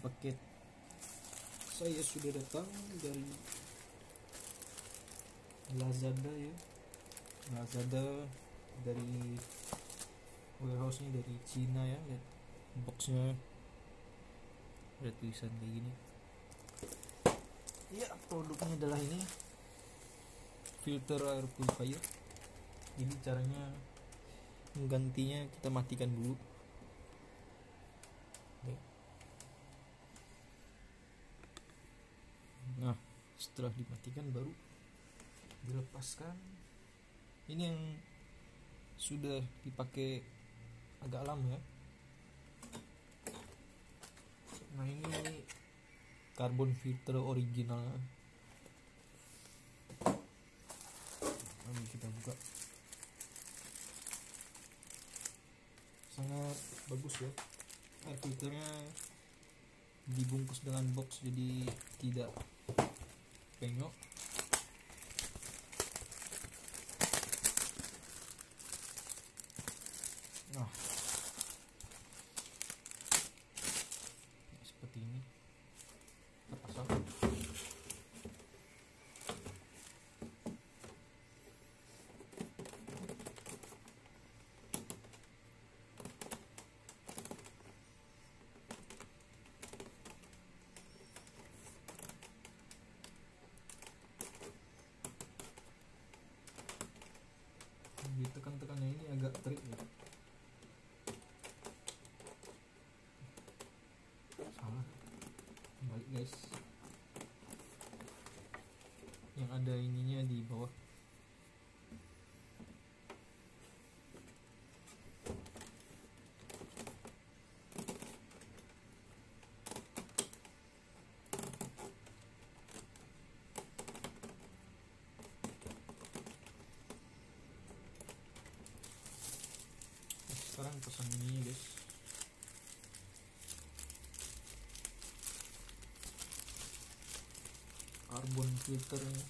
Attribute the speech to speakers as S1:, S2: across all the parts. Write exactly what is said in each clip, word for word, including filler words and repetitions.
S1: paket saya sudah datang dari Lazada ya. Lazada dari warehouse nya dari Cina ya. Lihat boxnya, ada tulisan kayak gini ya. Produknya adalah ini, filter air purifier. Jadi caranya menggantinya, kita matikan dulu. Nah, setelah dimatikan baru dilepaskan. Ini yang sudah dipakai agak lama ya. Nah, ini carbon filter original. Lalu kita buka. Sangat bagus ya. Air filternya dibungkus dengan box, jadi tidak penyok. Nah, seperti ini kita pasang. Ditekan-tekannya ini agak terik ya. Salah, balik guys. Yang ada ininya di bawah. Sekarang pasang ini guys. Carbon filternya.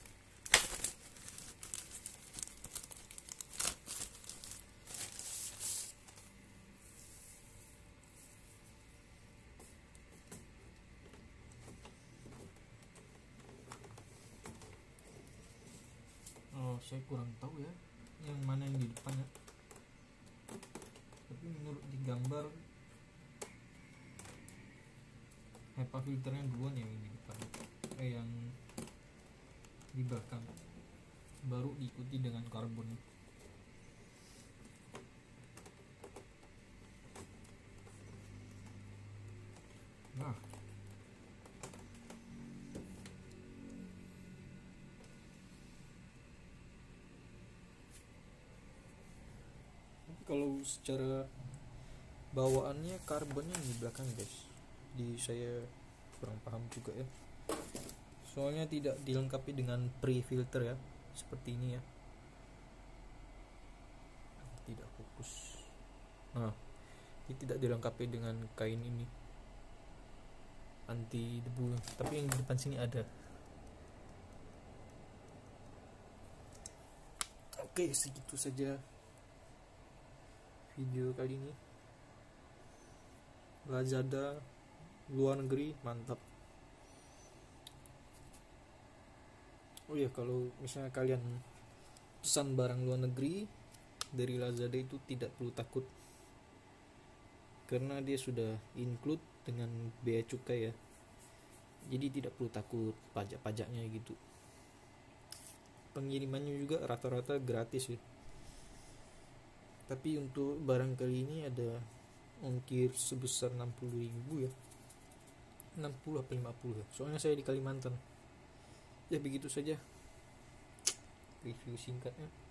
S1: Oh, saya kurang tahu ya yang mana yang di depan ya. Tapi menurut di gambar HEPA filternya duluan yang di depan, eh yang di belakang, baru diikuti dengan karbon. Nah, kalau secara bawaannya karbonnya di belakang guys. Di saya kurang paham juga ya. Soalnya tidak dilengkapi dengan pre-filter ya, seperti ini ya. Tidak fokus. Nah, ini tidak dilengkapi dengan kain ini anti debu, tapi yang di depan sini ada. Oke, segitu saja video kali ini. Lazada luar negeri mantap. Oh ya, kalau misalnya kalian pesan barang luar negeri dari Lazada itu tidak perlu takut, karena dia sudah include dengan bea cukai ya. Jadi tidak perlu takut pajak-pajaknya gitu. Pengirimannya juga rata-rata gratis ya. Tapi untuk barang kali ini ada ongkir sebesar enam puluh ribu ya. enam puluh atau lima puluh ya. Soalnya saya di Kalimantan. Ya begitu saja review singkatnya.